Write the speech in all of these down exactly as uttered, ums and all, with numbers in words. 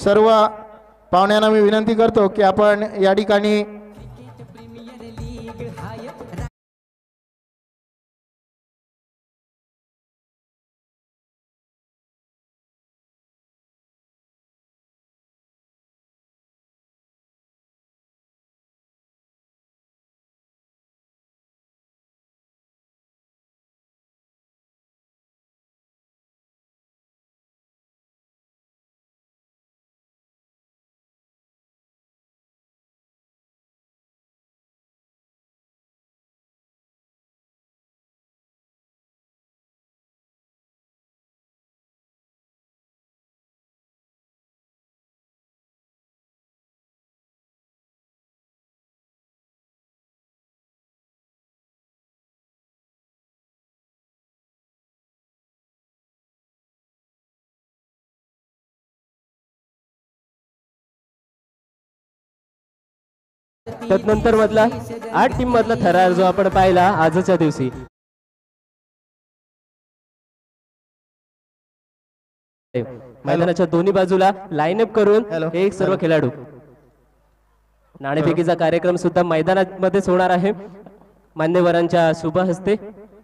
सर्व पाहुण्यांना मी विनंती करतो की आपण या ठिकाणी त्यानंतर मधला आठ टीम मधला थरार जो आपण पाहिला आजच्या दिवशी मैदानाच्या दोन्ही बाजूला लाईन अप करून एक सर्व खेळाडू नाणेफेकीचा कार्यक्रम सुद्धा मैदानामध्येच होणार आहे मान्यवरांच्या शुभ हस्ते।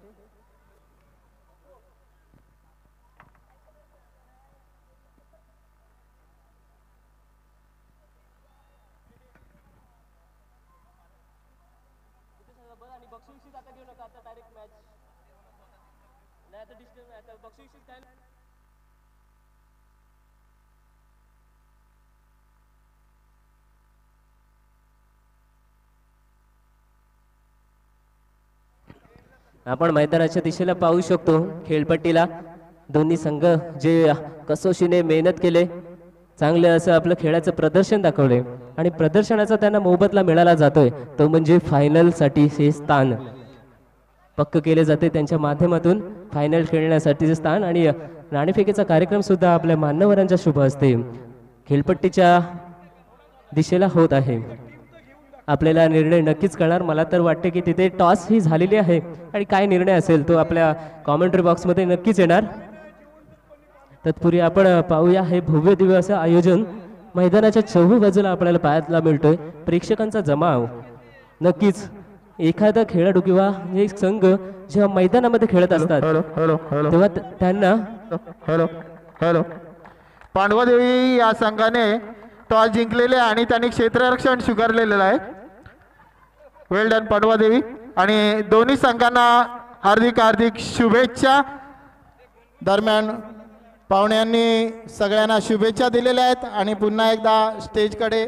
आपण मैदानाच्या दिशेला पाहू शकतो खेळपट्टीला दोन्ही संघ जे कसोशीने मेहनत केले चांगले असं आपलं खेळाचं प्रदर्शन दाखवले आणि प्रदर्शनाचा त्यांना मोबदला मिळाला जातोय तो म्हणजे फायनल साठी हे स्थान पक्क केले जाते त्यांच्या माध्यमातून फायनल खेळण्यासाठीचे स्थान आणि नाणेफेकीचा कार्यक्रम सुद्धा आपल्या मान्यवरांच्या शुभ हस्ते खेळपट्टीच्या दिशेला होत आहे। आपल्याला निर्णय नक्कीच कळणार मला तर वाटते की तिथे टॉस ही झालेली आहे आणि काय निर्णय असेल तो आपल्या कॉमेंट्री बॉक्समध्ये नक्कीच येणार। तत्पूर्वी आपण पाहूया हे भव्य दिव्य असं आयोजन मैदानाच्या चौही बाजूला आपल्याला पाहायला मिळतोय प्रेक्षकांचा जमाव नक्कीच एखादा खेळाडू किंवा एक संघ जेव्हा मैदानामध्ये खेळत असतात तेव्हा त्यांना हॅलो पांडवादेवी या संघाने टॉस जिंकलेले आणि त्यांनी क्षेत्ररक्षण स्वीकारलेलं आहे। वेल डन पांडवादेवी आणि दोन्ही संघांना हार्दिक हार्दिक शुभेच्छा। दरम्यान पाहुण्यांनी सगळ्यांना शुभेच्छा दिलेल्या आहेत आणि पुन्हा एकदा स्टेजकडे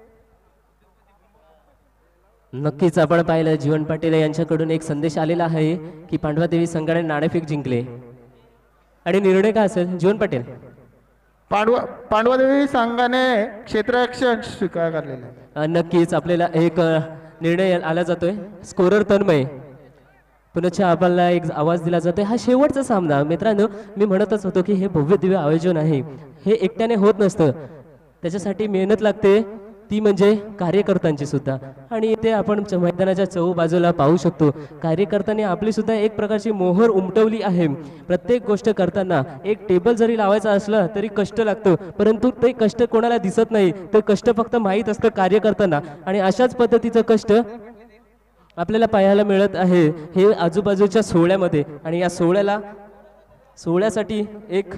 नक्कीच आपण पाहिलं जीवन पाटील यांच्याकडून एक संदेश आलेला आहे की पांडवादेवी संघाने नाणेफेक जिंकले आणि निर्णय काय असेल जीवन पाटील? पांडवा पांडवादेवी संघाने क्षेत्ररक्षण स्वीकारलेलं आहे। नक्कीच आपल्याला एक निर्णय आला जातोय स्कोरर तन्मय पुन्हा आपल्याला एक आवाज दिला जातोय हा शेवटचा सामना। मित्रांनो मी म्हणतच होतो की हे भव्य दिव्य आयोजन आहे हे एकट्याने होत नसतं त्याच्यासाठी मेहनत लागते ती म्हणजे कार्यकर्त्यांची सुद्धा आणि इथे आपण मैदानाच्या चौ बाजूला पाहू शकतो कार्यकर्त्यांनी आपली सुद्धा एक प्रकारची मोहर उमटवली आहे। प्रत्येक गोष्ट करताना एक टेबल जरी लावायचा असलं तरी कष्ट लागतं परंतु ते कष्ट कोणाला दिसत नाही ते कष्ट फक्त माहीत असतं कार्यकर्त्यांना आणि अशाच पद्धतीचं कष्ट आपल्याला पाहायला मिळत आहे हे आजूबाजूच्या सोहळ्यामध्ये आणि या सोहळ्याला सोहळ्यासाठी एक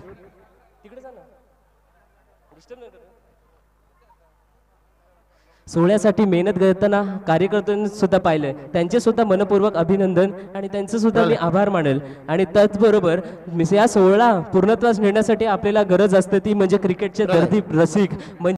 सोहळ्यासाठी मेहनत करताना कार्यकर्त्यांनी सुद्धा पाहिलंय त्यांचे सुद्धा मनपूर्वक अभिनंदन आणि त्यांचे सुद्धा मी आभार मानेल आणि त्याचबरोबर या सोहळा पूर्णत्वास नेण्यासाठी आपल्याला गरज असते ती म्हणजे क्रिकेटचे दर्दी रसिक म्हणजे